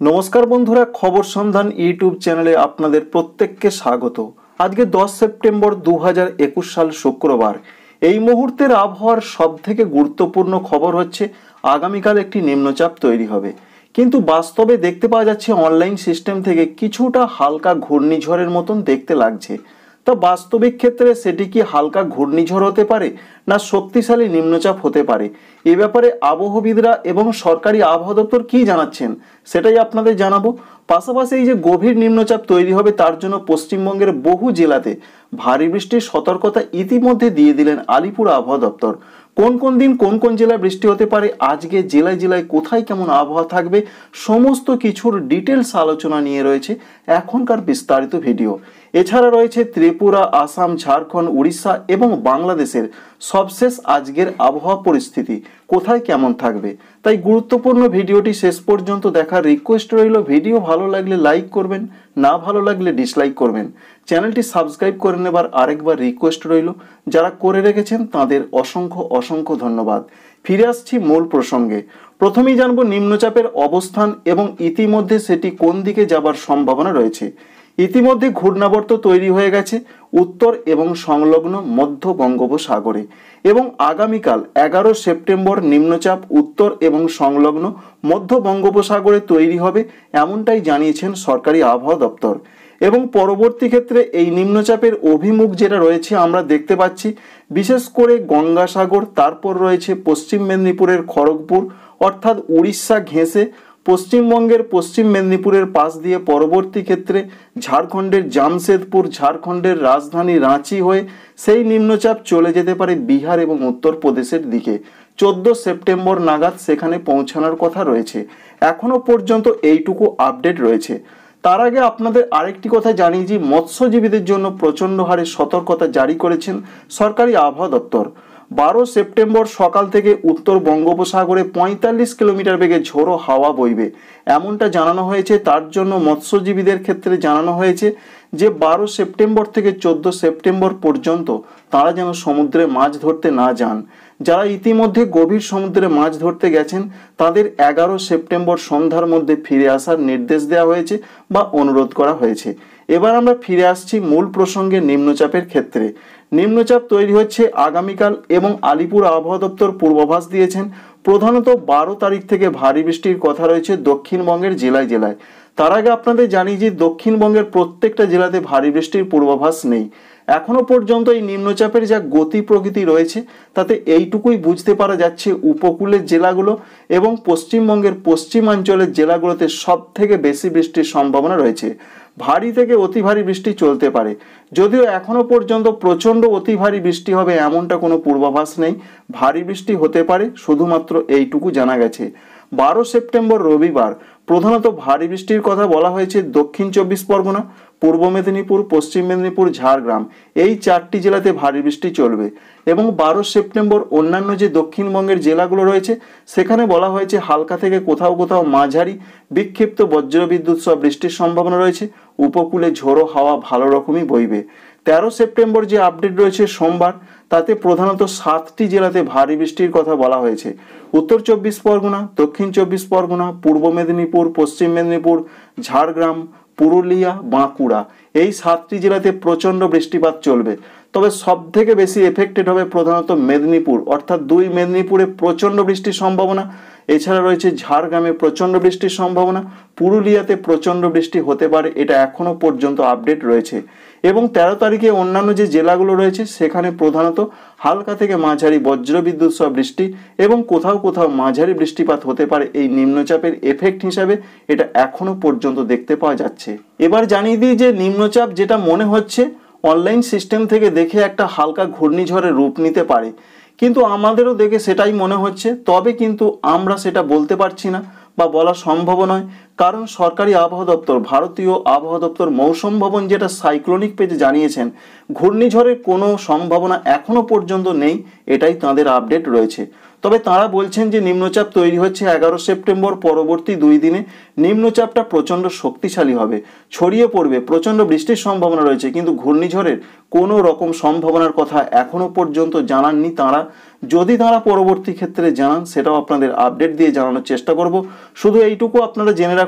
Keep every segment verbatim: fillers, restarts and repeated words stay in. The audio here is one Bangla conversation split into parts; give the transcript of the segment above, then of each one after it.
নমস্কার বন্ধুরা, খবর সন্ধান ইউটিউব চ্যানেলে আপনাদের প্রত্যেককে স্বাগত। আজকে দশ সেপ্টেম্বর দু হাজার একুশ সাল শুক্রবার। এই মুহূর্তের আবহাওয়ার সব থেকে গুরুত্বপূর্ণ খবর হচ্ছে আগামীকাল একটি নিম্নচাপ তৈরি হবে, কিন্তু বাস্তবে দেখতে পাওয়া যাচ্ছে অনলাইন সিস্টেম থেকে কিছুটা হালকা ঘূর্ণিঝড়ের মতন দেখতে লাগছে। তা বাস্তবিক ক্ষেত্রে সেটি কি হালকা ঘূর্ণিঝড় হতে পারে না শক্তিশালী নিম্নচাপ হতে পারে, এ ব্যাপারে আবহবিদরা এবং সরকারি আবহাওয়া দপ্তর কি জানাচ্ছেন সেটাই আপনাদের জানাবো। পাশাপাশি এই যে গভীর নিম্নচাপ তৈরি হবে তার জন্য পশ্চিমবঙ্গের বহু জেলাতে ভারী বৃষ্টির সতর্কতা ইতিমধ্যে দিয়ে দিলেন আলিপুর আবহাওয়া দপ্তর। কোন কোন দিন কোন কোন জেলায় বৃষ্টি হতে পারে, আজকে জেলায় জেলায় কোথায় কেমন আবহাওয়া থাকবে, সমস্ত কিছুর ডিটেলস আলোচনা নিয়ে রয়েছে এখনকার বিস্তারিত ভিডিও। এছাড়া রয়েছে ত্রিপুরা, আসাম, ঝাড়খণ্ড, উড়িষ্যা এবং বাংলাদেশের সবশেষ আজকের আবহাওয়া পরিস্থিতি কোথায় কেমন থাকবে। তাই গুরুত্বপূর্ণ ভিডিওটি শেষ পর্যন্ত দেখার রিকোয়েস্ট রইল। ভিডিও ভালো লাগলে লাইক করবেন, না ভালো লাগলে ডিসলাইক করবেন। চ্যানেলটি সাবস্ক্রাইব করে নেবার আরেকবার রিকোয়েস্ট রইল। যারা করে রেখেছেন তাদের অসংখ্য অসংখ্য ধন্যবাদ। ফিরে আসছি মূল প্রসঙ্গে। প্রথমেই জানবো নিম্নচাপের অবস্থান এবং ইতিমধ্যে সেটি কোন দিকে যাবার সম্ভাবনা রয়েছে। ইতিমধ্যে ঘূর্ণাবর্ত তৈরি হয়ে গেছে উত্তর এবং সংলগ্ন মধ্য বঙ্গোপসাগরে, এবং আগামীকাল এগারো সেপ্টেম্বর নিম্নচাপ উত্তর এবং সংলগ্ন মধ্য বঙ্গোপসাগরে তৈরি হবে, এমনটাই জানিয়েছেন সরকারি আবহাওয়া দপ্তর। এবং পরবর্তী ক্ষেত্রে এই নিম্নচাপের অভিমুখ যেটা রয়েছে আমরা দেখতে পাচ্ছি বিশেষ করে গঙ্গাসাগর, তারপর রয়েছে পশ্চিম মেদিনীপুরের খড়গপুর অর্থাৎ উড়িষ্যা ঘেঁষে পশ্চিমবঙ্গের পশ্চিম মেদিনীপুরের পাশ দিয়ে পরবর্তী ক্ষেত্রে ঝাড়খণ্ডের জামশেদপুর, ঝাড়খণ্ডের রাজধানী রাঁচি হয়ে সেই নিম্নচাপ চলে যেতে পারে বিহার এবং উত্তরপ্রদেশের দিকে। চোদ্দ সেপ্টেম্বর নাগাদ সেখানে পৌঁছানোর কথা রয়েছে। এখনো পর্যন্ত এইটুকু আপডেট রয়েছে। তার আগে আপনাদের আরেকটি কথা জানিয়ে যে মৎস্যজীবীদের জন্য প্রচণ্ড হারে সতর্কতা জারি করেছেন সরকারি আবহাওয়া দপ্তর। বারো সেপ্টেম্বর সকাল থেকে উত্তর বঙ্গোপসাগরে পঁয়তাল্লিশ কিলোমিটার বেগে ঝোড়ো হাওয়া বইবে, এমনটা জানানো হয়েছে। তার জন্য মৎস্যজীবীদের ক্ষেত্রে জানানো হয়েছে যে বারো সেপ্টেম্বর থেকে চোদ্দ সেপ্টেম্বর পর্যন্ত তারা যেন সমুদ্রে মাছ ধরতে না যান। যারা ইতিমধ্যে গভীর সমুদ্রে মাছ ধরতে গেছেন তাদের এগারো সেপ্টেম্বর সন্ধ্যার মধ্যে ফিরে আসার নির্দেশ দেওয়া হয়েছে বা অনুরোধ করা হয়েছে। এবার আমরা ফিরে আসছি মূল প্রসঙ্গে নিম্নচাপের ক্ষেত্রে। নিম্নচাপ তৈরি হচ্ছে আগামীকাল এবং আলিপুর আবহাওয়া দপ্তর পূর্বাভাস দিয়েছেন প্রধানত বারো তারিখ থেকে ভারী বৃষ্টির কথা রয়েছে দক্ষিণবঙ্গের জেলায় জেলায়। তার আগে আপনাদের জানি যে দক্ষিণবঙ্গের প্রত্যেকটা জেলাতে ভারী বৃষ্টির পূর্বাভাস নেই। এখনো পর্যন্ত এই নিম্নচাপের যা গতি প্রকৃতি রয়েছে তাতে এইটুকুই বুঝতে পারা যাচ্ছে উপকূলের জেলাগুলো এবং পশ্চিমবঙ্গের পশ্চিমাঞ্চলের জেলাগুলোতে সব থেকে বেশি বৃষ্টির সম্ভাবনা রয়েছে। ভারী থেকে অতি ভারী বৃষ্টি চলতে পারে, যদিও এখনো পর্যন্ত প্রচণ্ড অতি ভারী বৃষ্টি হবে এমনটা কোনো পূর্বাভাস নেই। ভারী বৃষ্টি হতে পারে, শুধুমাত্র এইটুকু জানা গেছে। বারো সেপ্টেম্বর রবিবার প্রধানত ভারী বৃষ্টির কথা বলা হয়েছে দক্ষিণ চব্বিশ পরগনা, পূর্ব মেদিনীপুর, পশ্চিম মেদিনীপুর, ঝাড়গ্রাম এই চারটি জেলাতে ভারী বৃষ্টি চলবে। এবং বারো সেপ্টেম্বর অন্যান্য যে দক্ষিণবঙ্গের জেলাগুলো রয়েছে সেখানে বলা হয়েছে হালকা থেকে কোথাও কোথাও মাঝারি বিক্ষিপ্ত বজ্রবিদ্যুৎ সহ বৃষ্টির সম্ভাবনা রয়েছে। উপকূলে ঝোড়ো হাওয়া ভালো রকমই বইবে। তেরো সেপ্টেম্বর যে আপডেট রয়েছে সোমবার, তাতে প্রধানত সাতটি জেলাতে ভারী বৃষ্টির কথা বলা হয়েছে। উত্তর চব্বিশ পরগনা, দক্ষিণ চব্বিশ পরগনা, পূর্ব মেদিনীপুর, পশ্চিম মেদিনীপুর, ঝাড়গ্রাম, পুরুলিয়া, বাঁকুড়া এই সাতটি জেলাতে প্রচণ্ড বৃষ্টিপাত চলবে। তবে সব থেকে বেশি এফেক্টেড হবে প্রধানত মেদিনীপুর, অর্থাৎ দুই মেদিনীপুরে প্রচণ্ড বৃষ্টির সম্ভাবনা। এছাড়া রয়েছে ঝাড়গ্রামে প্রচণ্ড বৃষ্টির সম্ভাবনা, পুরুলিয়াতে প্রচণ্ড বৃষ্টি হতে পারে, এটা এখনো পর্যন্ত আপডেট রয়েছে। এবং তেরো তারিখে অন্যান্য যে জেলাগুলো রয়েছে সেখানে প্রধানত হালকা থেকে মাঝারি বজ্রবিদ্যুৎ সহ বৃষ্টি এবং কোথাও কোথাও মাঝারি বৃষ্টিপাত হতে পারে। এই নিম্নচাপের এফেক্ট হিসাবে এটা এখনো পর্যন্ত দেখতে পাওয়া যাচ্ছে। এবার জানিয়ে দিই যে নিম্নচাপ যেটা মনে হচ্ছে অনলাইন সিস্টেম থেকে দেখে একটা হালকা ঘূর্ণিঝড়ের রূপ নিতে পারে, কিন্তু আমাদেরও দেখে সেটাই মনে হচ্ছে। তবে কিন্তু আমরা সেটা বলতে পারছি না বা বলা সম্ভব নয়, কারণ সরকারি আবহাওয়া দপ্তর, ভারতীয় আবহাওয়া দপ্তর মৌসুম ভবন যেটা সাইক্লোনিক পেজে জানিয়েছেন ঘূর্ণিঝড়ের কোনো সম্ভাবনা এখনো পর্যন্ত নেই, এটাই তাদের আপডেট রয়েছে। তবে তারা বলছেন যে নিম্নচাপ তৈরি হচ্ছে এগারো সেপ্টেম্বর, পরবর্তী দুই দিনে নিম্নচাপটা প্রচণ্ড শক্তিশালী হবে, ছড়িয়ে পড়বে, প্রচণ্ড বৃষ্টির সম্ভাবনা রয়েছে, কিন্তু ঘূর্ণিঝড়ের কোনো রকম সম্ভাবনার কথা এখনো পর্যন্ত জানাননি তারা। যদি তারা পরবর্তী ক্ষেত্রে জানান সেটাও আপনাদের আপডেট দিয়ে জানানোর চেষ্টা করব। শুধু এইটুকু আপনারা জেনে রাখুন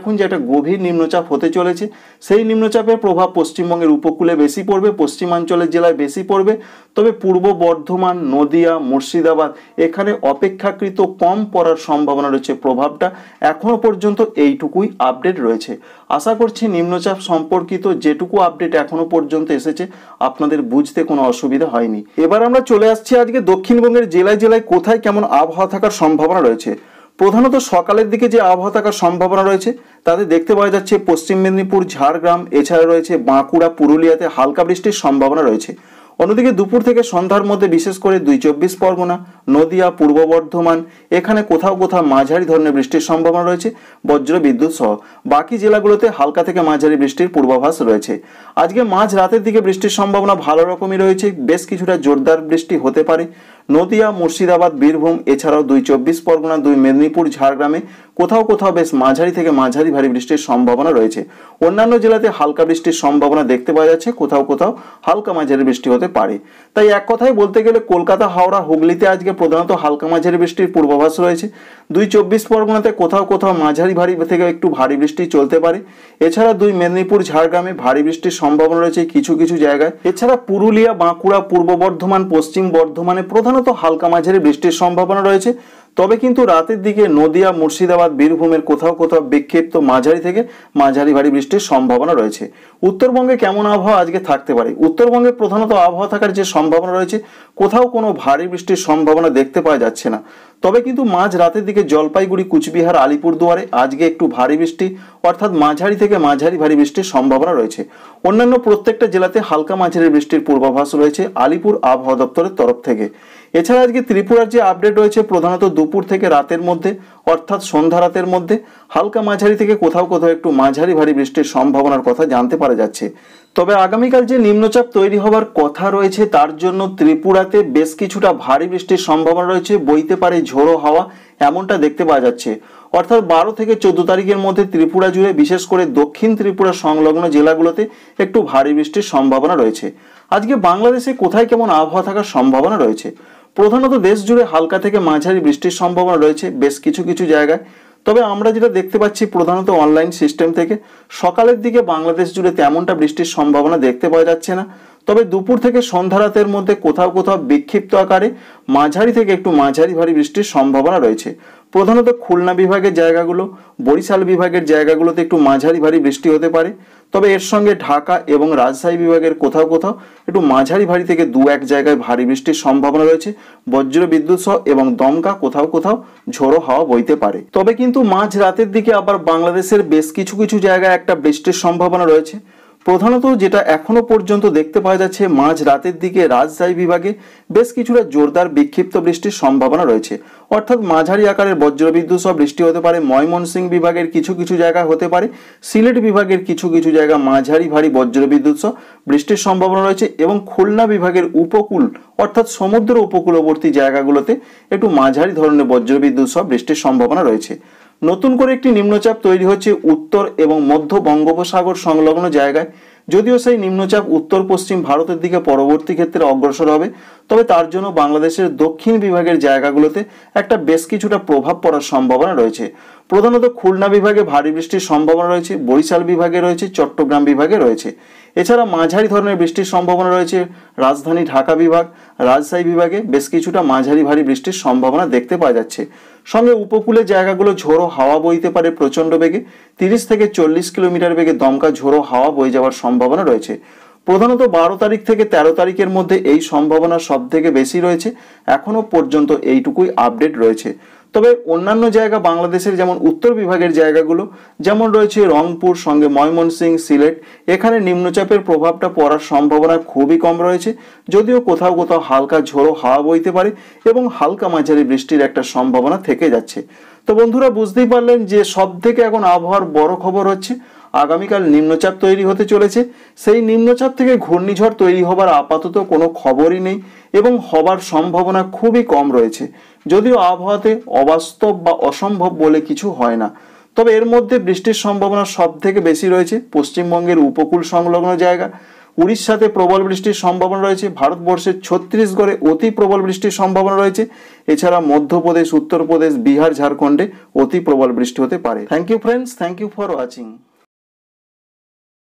রাখুন যে একটা গভীর নিম্নচাপ হতে চলেছে। সেই নিম্নচাপের প্রভাব পশ্চিমবঙ্গের উপকূলে বেশি পড়বে, পশ্চিমাঞ্চলের জেলায় বেশি পড়বে। তবে পূর্ব বর্ধমান, নদিয়া, মুর্শিদাবাদ এখানে অপেক্ষাকৃত কম পড়ার সম্ভাবনা রয়েছে। প্রভাবটা এখনো পর্যন্ত এইটুকুই আপডেট রয়েছে। আশা করছি নিম্নচাপ সম্পর্কিত যেটুকু আপডেট এখনো পর্যন্ত এসেছে আপনাদের বুঝতে কোনো অসুবিধা হয়নি। এবার আমরা চলে আসছি আজকে দক্ষিণবঙ্গের জেলায় জেলায় কোথায় কেমন আবহাওয়া থাকার সম্ভাবনা রয়েছে। প্রধানত সকালের দিকে যে আবহাওয়া থাকার সম্ভাবনা রয়েছে তাতে দেখতে পাওয়া যাচ্ছে পশ্চিম মেদিনীপুর, ঝাড়গ্রাম, এছাড়া রয়েছে বাঁকুড়া, পুরুলিয়াতে হালকা বৃষ্টির সম্ভাবনা রয়েছে। অন্যদিকে দুপুর থেকে সন্ধ্যার মধ্যে বিশেষ করে দুই চব্বিশ পরগনা, নদিয়া, পূর্ব বর্ধমান এখানে কোথাও কোথাও মাঝারি ধরনের বৃষ্টির সম্ভাবনা রয়েছে বজ্র বিদ্যুৎ সহ। বাকি জেলাগুলোতে হালকা থেকে মাঝারি বৃষ্টির পূর্বাভাস রয়েছে। আজকে মাঝ রাতের দিকে বৃষ্টির সম্ভাবনা ভালো রকমই রয়েছে, বেশ কিছুটা জোরদার বৃষ্টি হতে পারে। নদিয়া, মুর্শিদাবাদ, বীরভূম এছাড়াও দুই চব্বিশ পরগনা, দুই মেদিনীপুর, ঝাড়গ্রামে কোথাও কোথাও বেশ মাঝারি থেকে মাঝারি ভারী বৃষ্টির সম্ভাবনা রয়েছে। অন্যান্য জেলাতে হালকা বৃষ্টির সম্ভাবনা দেখতে পাওয়া যাচ্ছে, কোথাও কোথাও হালকা মাঝারি বৃষ্টি হতে পারে। তাই এক কথায় বলতে গেলে কলকাতা, হাওড়া, হুগলিতে আজকে প্রধানত হালকা মাঝারি বৃষ্টির পূর্বাভাস রয়েছে। দুই চব্বিশ পরগনাতে কোথাও কোথাও মাঝারি ভারী থেকে একটু ভারী বৃষ্টি চলতে পারে। এছাড়া দুই মেদিনীপুর, ঝাড়গ্রামে ভারী বৃষ্টির সম্ভাবনা রয়েছে কিছু কিছু জায়গায়। এছাড়া পুরুলিয়া, বাঁকুড়া, পূর্ব বর্ধমান, পশ্চিম বর্ধমানে প্রধানত হালকা মাঝারি বৃষ্টির সম্ভাবনা রয়েছে। তবে কিন্তু রাতের দিকে নদিয়া, মুর্শিদাবাদ, বীরভূমের কোথাও কোথাও বিক্ষিপ্ত মাঝারি থেকে মাঝারি ভারী বৃষ্টির সম্ভাবনা রয়েছে। উত্তরবঙ্গে কেমন আবহাওয়া আজকে থাকতে পারে? উত্তরবঙ্গে প্রধানত আবহাওয়া থাকার যে সম্ভাবনা রয়েছে কোথাও কোনো ভারী বৃষ্টির সম্ভাবনা দেখতে পাওয়া যাচ্ছে না। তবে কিন্তু মাঝ রাতের দিকে জলপাইগুড়ি, কুচবিহার, আলিপুরদুয়ারে আজকে একটু ভারী বৃষ্টি অর্থাৎ মাঝারি থেকে মাঝারি ভারী বৃষ্টির সম্ভাবনা রয়েছে। অন্যান্য প্রত্যেকটা জেলাতে হালকা মাঝারি বৃষ্টির পূর্বাভাস রয়েছে আলিপুর আবহাওয়া দপ্তরের তরফ থেকে। এছাড়া আজকে ত্রিপুরার যে আপডেট রয়েছে প্রধানত দুপুর থেকে রাতের মধ্যে অর্থাৎ সন্ধ্যা রাতের মধ্যে হালকা মাঝারি থেকে কোথাও কোথাও একটু মাঝারি ভারী বৃষ্টির সম্ভাবনার কথা জানতে পারা যাচ্ছে। তবে আগামীকাল যে নিম্নচাপ তৈরি হওয়ার কথা রয়েছে তার জন্য ত্রিপুরাতে বেশ কিছুটা ভারী বৃষ্টির সম্ভাবনা রয়েছে, বইতে পারে ঝোড়ো হাওয়া, এমনটা দেখতে পাওয়া যাচ্ছে। অর্থাৎ বারো থেকে চোদ্দ তারিখের মধ্যে ত্রিপুরা জুড়ে বিশেষ করে দক্ষিণ ত্রিপুরা সংলগ্ন জেলাগুলোতে একটু ভারী বৃষ্টির সম্ভাবনা রয়েছে। আজকে বাংলাদেশে কোথায় কেমন আবহাওয়া থাকার সম্ভাবনা রয়েছে? প্রধানত দেশ জুড়ে হালকা থেকে মাঝারি বৃষ্টির সম্ভাবনা রয়েছে বেশ কিছু কিছু জায়গায়। তবে আমরা যেটা দেখতে পাচ্ছি প্রধানত অনলাইন সিস্টেম থেকে সকালের দিকে বাংলাদেশ জুড়ে তেমনটা বৃষ্টির সম্ভাবনা দেখতে পাওয়া যাচ্ছে না। তবে দুপুর থেকে সন্ধ্যা রাতের মধ্যে কোথাও কোথাও বিক্ষিপ্ত আকারে মাঝারি থেকে একটু মাঝারি ভারী বৃষ্টির সম্ভাবনা রয়েছে। প্রধানত খুলনা বিভাগের জায়গাগুলো, বরিশাল বিভাগের জায়গাগুলোতে একটু মাঝারি ভারী বৃষ্টি হতে পারে। তবে এর সঙ্গে ঢাকা এবং রাজশাহী বিভাগের কোথাও কোথাও একটু মাঝারি ভারী থেকে দু এক জায়গায় ভারী বৃষ্টির সম্ভাবনা রয়েছে বজ্র বিদ্যুৎ সহ, এবং দমকা কোথাও কোথাও ঝোড়ো হাওয়া বইতে পারে। তবে কিন্তু মাঝ রাতের দিকে আবার বাংলাদেশের বেশ কিছু কিছু জায়গায় একটা বৃষ্টির সম্ভাবনা রয়েছে। প্রধানত যেটা এখনো পর্যন্ত দেখতে পাওয়া যাচ্ছে মাঝ রাতের দিকে রাজশাহী বিভাগে বেশ কিছুটা জোরদার বিক্ষিপ্ত বৃষ্টির সম্ভাবনা রয়েছে, অর্থাৎ মাঝারি আকারের বজ্রবিদ্যুৎ সহ বৃষ্টি হতে পারে। ময়মনসিংহ বিভাগের কিছু কিছু জায়গা হতে পারে, সিলেট বিভাগের কিছু কিছু জায়গা মাঝারি ভারী বজ্রবিদ্যুৎ সহ বৃষ্টির সম্ভাবনা রয়েছে, এবং খুলনা বিভাগের উপকূল অর্থাৎ সমুদ্র উপকূলবর্তী জায়গাগুলোতে একটু মাঝারি ধরনের বজ্রবিদ্যুৎ সহ বৃষ্টির সম্ভাবনা রয়েছে। নতুন করে একটি নিম্নচাপ তৈরি হচ্ছে উত্তর এবং মধ্য বঙ্গোপসাগর সংলগ্ন জায়গায়। যদিও সেই নিম্নচাপ উত্তর পশ্চিম ভারতের দিকে পরবর্তী ক্ষেত্রে অগ্রসর হবে, তবে তার জন্য বাংলাদেশের দক্ষিণ বিভাগের জায়গাগুলোতে একটা বেশ কিছুটা প্রভাব পড়ার সম্ভাবনা রয়েছে। প্রধানত খুলনা বিভাগে ভারী বৃষ্টির সম্ভাবনা রয়েছে, বরিশাল বিভাগে রয়েছে, চট্টগ্রাম বিভাগে রয়েছে। এছাড়া মাঝারি ধরনের বৃষ্টির সম্ভাবনা রয়েছে রাজধানী ঢাকা বিভাগ, রাজশাহী বিভাগে বেশ কিছুটা মাঝারি ভারী বৃষ্টির সম্ভাবনা দেখতে পাওয়া যাচ্ছে। সঙ্গে উপকূলের জায়গাগুলো ঝোড়ো হাওয়া বইতে পারে প্রচণ্ড বেগে, তিরিশ থেকে চল্লিশ কিলোমিটার বেগে দমকা ঝোড়ো হাওয়া বয়ে যাওয়ার সম্ভাবনা রয়েছে। প্রধানত বারো তারিখ থেকে তেরো তারিখের মধ্যে এই সম্ভাবনা সব থেকে বেশি রয়েছে। এখনো পর্যন্ত এইটুকুই আপডেট রয়েছে। তবে অন্যান্য জায়গা বাংলাদেশের যেমন উত্তর বিভাগের জায়গাগুলো যেমন রয়েছে রংপুর, সঙ্গে ময়মনসিংহ, সিলেট, এখানে নিম্নচাপের প্রভাবটা পড়ার সম্ভাবনা খুবই কম রয়েছে, যদিও কোথাও কোথাও হালকা ঝোড়ো হাওয়া বইতে পারে এবং হালকা মাঝারি বৃষ্টির একটা সম্ভাবনা থেকে যাচ্ছে। তো বন্ধুরা বুঝতেই পারলেন যে সব থেকে এখন আবহাওয়ার বড় খবর হচ্ছে আগামীকাল নিম্নচাপ তৈরি হতে চলেছে। সেই নিম্নচাপ থেকে ঘূর্ণিঝড় তৈরি হবার আপাতত কোনো খবরই নেই এবং হবার সম্ভাবনা খুবই কম রয়েছে। যদিও আবহাওয়াতে অবাস্তব বা অসম্ভব বলে কিছু হয় না, তবে এর মধ্যে বৃষ্টির সম্ভাবনা সব থেকে বেশি রয়েছে পশ্চিমবঙ্গের উপকূল সংলগ্ন জায়গা, উড়িষ্যাতে প্রবল বৃষ্টির সম্ভাবনা রয়েছে। ভারতবর্ষের ছত্তিশগড়ে অতি প্রবল বৃষ্টির সম্ভাবনা রয়েছে। এছাড়া মধ্যপ্রদেশ, উত্তরপ্রদেশ, বিহার, ঝাড়খণ্ডে অতি প্রবল বৃষ্টি হতে পারে। Thank you friends, thank you for watching.